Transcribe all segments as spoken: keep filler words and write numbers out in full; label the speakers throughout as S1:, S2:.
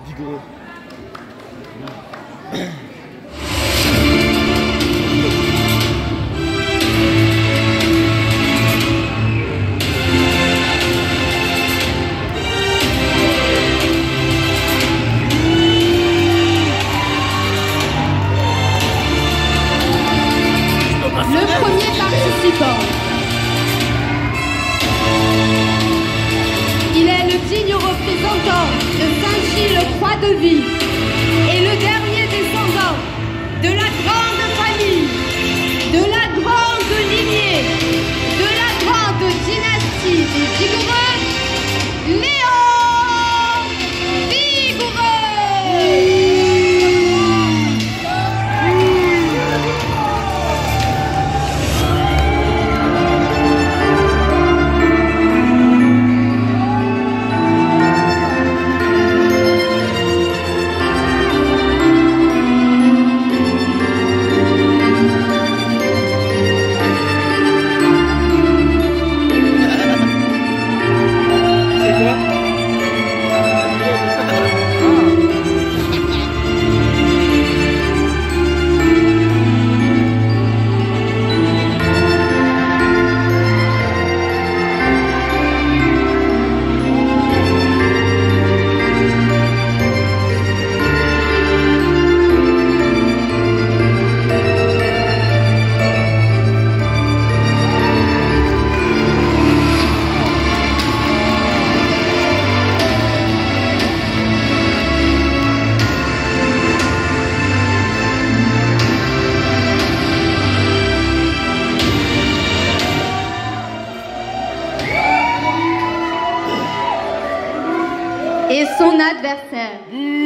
S1: Vigoureux.
S2: Le premier participant. Il est le digne représentant de Saint-Gilles-Croix-de-Vie et le dernier descendant de la grande famille, de la grande lignée, de la grande dynastie des Vigoureux, Léon Vigoureux. Et son adversaire.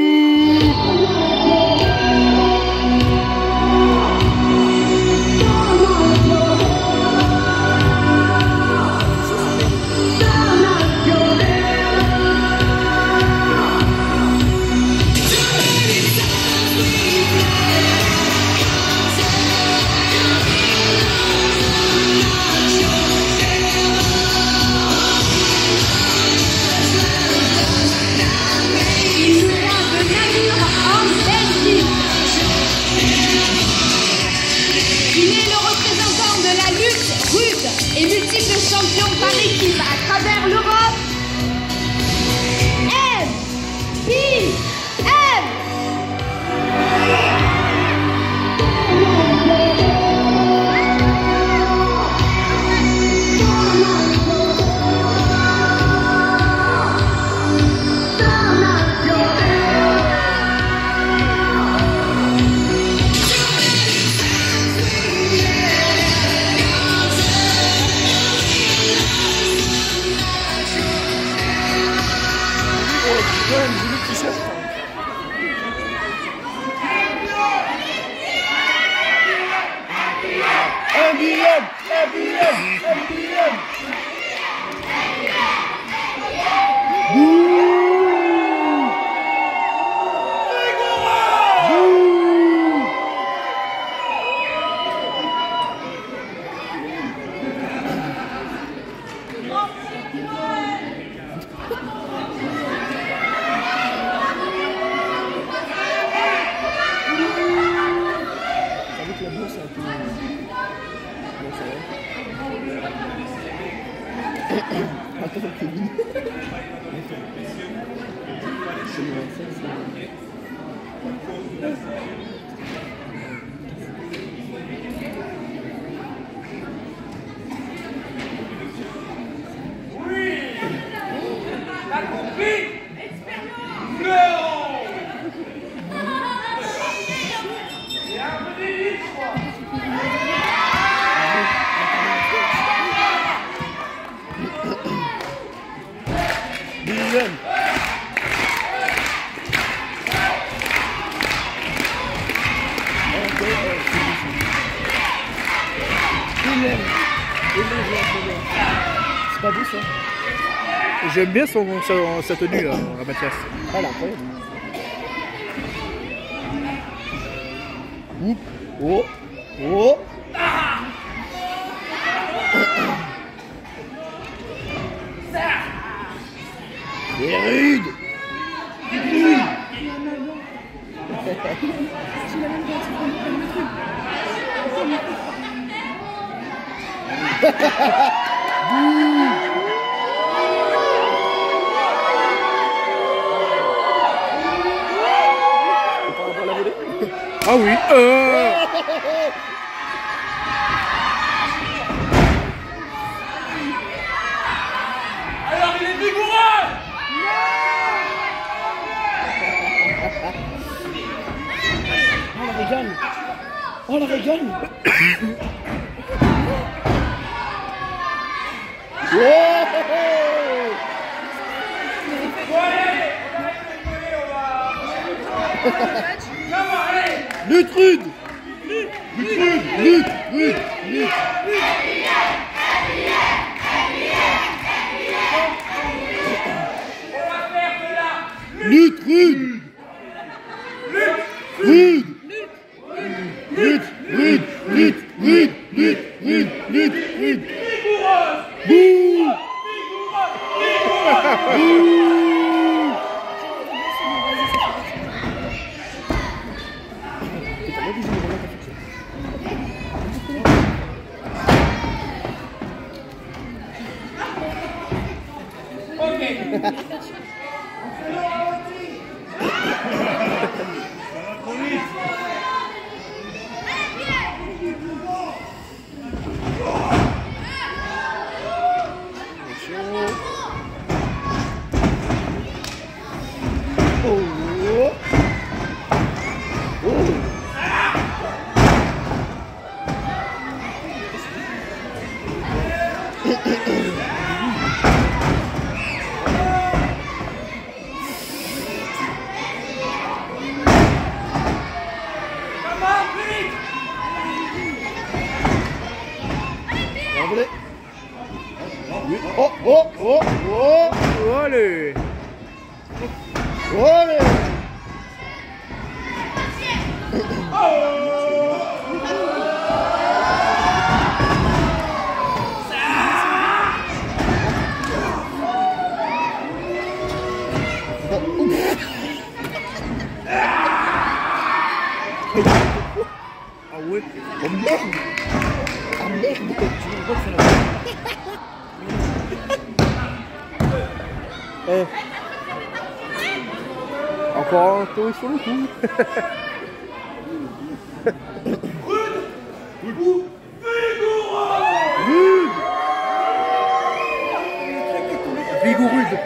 S2: Et multiples champions par équipe à travers l'Europe. M P M.
S1: M B M, M B M, M B M. Attends, Kevin.
S3: T'as compris? Expérience! Non! Et un peu d'élite, je crois!
S1: Billion! C'est pas beau ça? J'aime bien son, son, sa tenue là, à Mathias. Ah, elle est incroyable. Oup. Oh. Oh. Il est rude. Ah oui, euh...
S3: Alors il est vigoureux.
S4: Oh la régale. Oh la régale. Lutte rude. Lutte rude. Lutte, lutte, lutte. Lutte rude. Rude. Lutte, rude, lutte, rude, lutte, rude, lutte, rude. Bouh. Oh, oh, oh, oh.
S1: Allez.
S4: Allez.
S1: Ah ouais.
S4: Oh merde. Ah merde.
S1: Eh. Encore un tour sur le coup. Rude. Vigourude.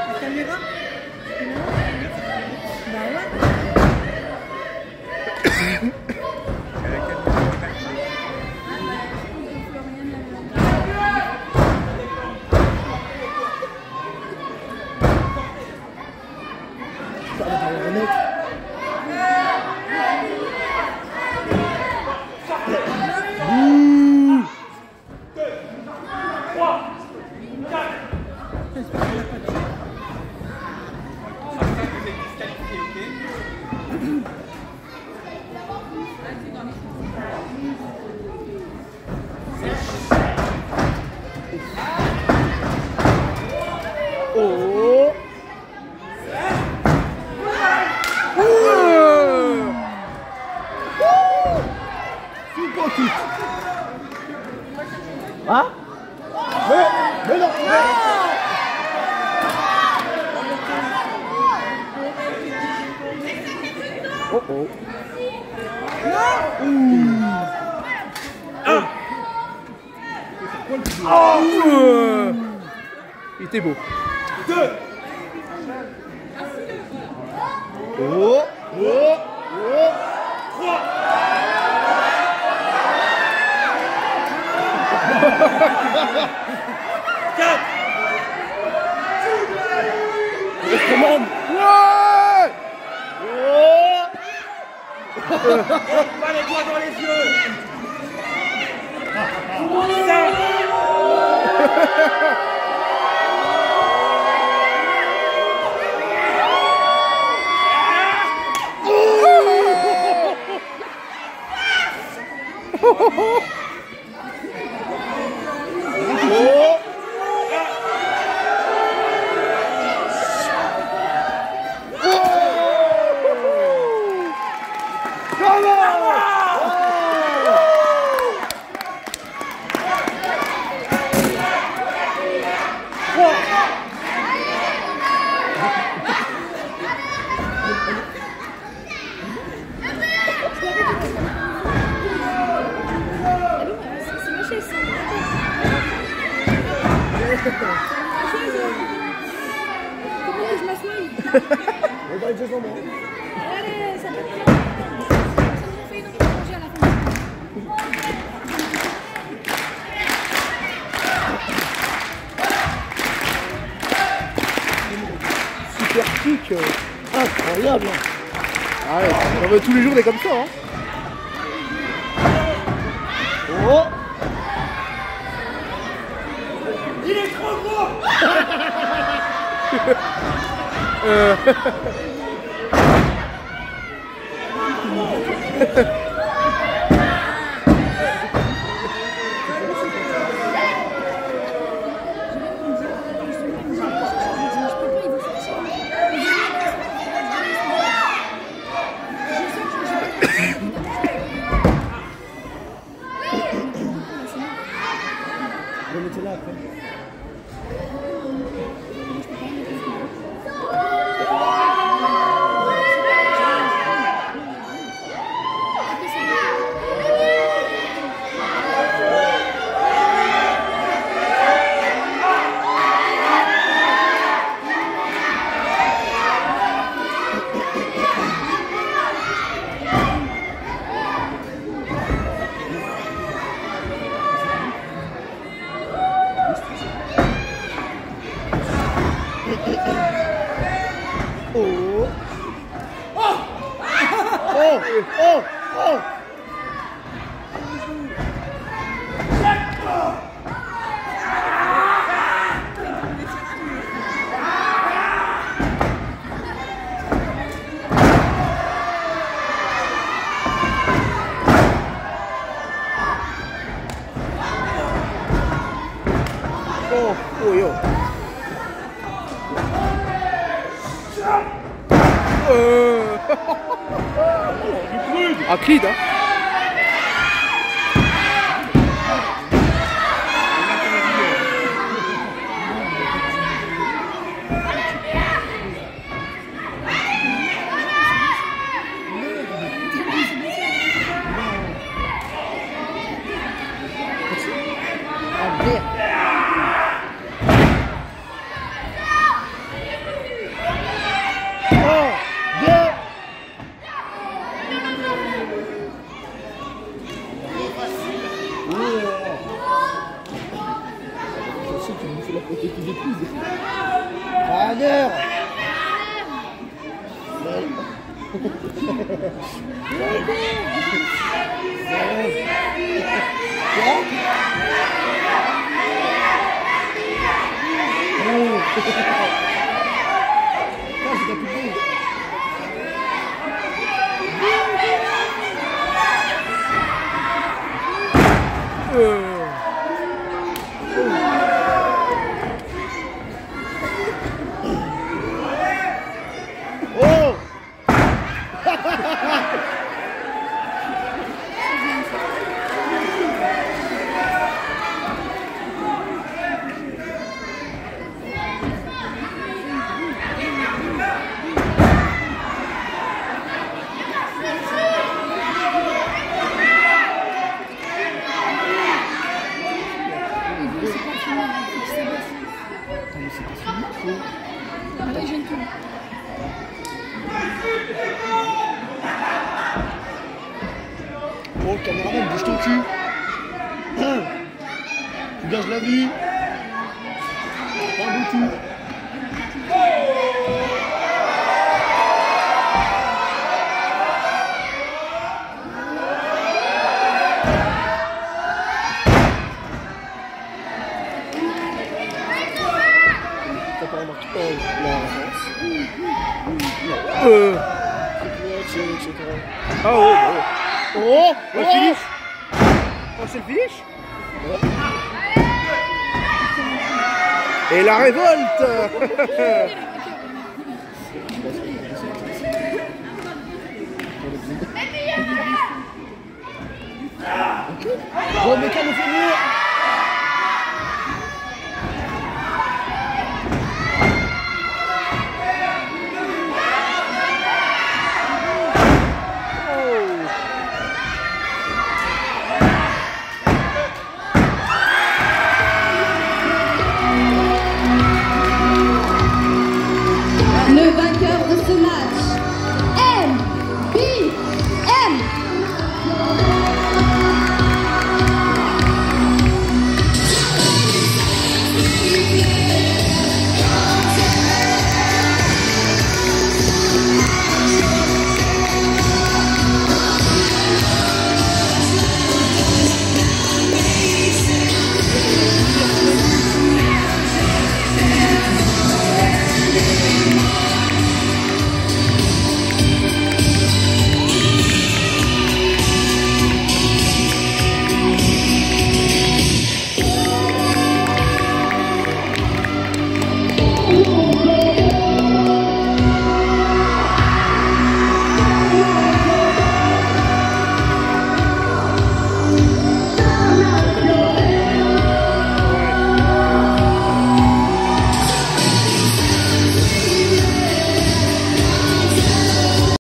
S1: Oh.
S4: Hein? Mais, mais non, mais...
S1: Oh oh.
S4: Ah.
S1: Oh. Euh. Il était beau.
S4: Deux. Oh, oh, oh. Trois. Quatre. Commande.
S1: Ouais.
S4: Oh. Pas les doigts dans les yeux. Cinq. Oh. On va être deux endroits.
S2: Allez, ça peut être bien. Ça nous fait une autre congé à la fin.
S1: Super kick.
S4: Incroyable.
S1: Ah ouais, on veut tous les jours des comme ça. Hein.
S4: Oh.
S3: Il est trop gros.
S1: euh...
S4: Je vais mettre là après.
S1: Oh.
S4: Oh. Oh. Oh. Oh.
S1: Oh, oh yo. Euh... ah, Creed, hein.
S4: Ah merde. Oh. Bien. Je sais qu'il me fait la côté qui détruise. Radeur.
S1: Euh...
S4: Oh. Oh, le caméraman, bouge ton cul. Tu gages la vie. Pas un bon coup. T'as pas remarqué oh, la référence.
S1: Euh...
S4: et cetera.
S1: Ah oh, oh.
S4: Oh,
S1: Oh,
S4: oh,
S1: le finish. Oh, c'est le finish. Et la révolte.
S4: Bon, mais quand on fait mieux.